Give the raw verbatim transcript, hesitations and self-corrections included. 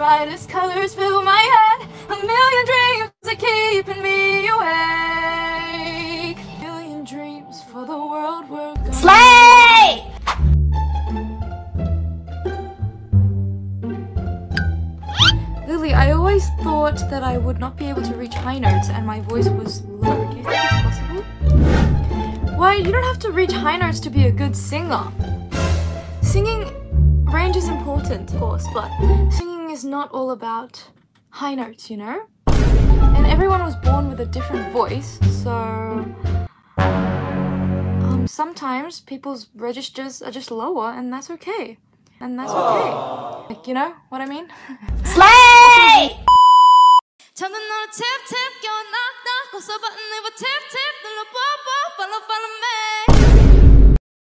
brightest colors fill my head. A million dreams are keeping me awake. A million dreams for the world we're gonna slay! Lily, I always thought that I would not be able to reach high notes and my voice was low. Do you think it's possible? Why, you don't have to reach high notes to be a good singer. Singing range is important, of course, but singing is not all about high notes, you know? And everyone was born with a different voice, so um, sometimes people's registers are just lower, and that's okay. And that's okay. Like, you know what I mean? Slay! 저는 너를 tip tip, you're knock knock, also button never tip tip, follow follow follow me.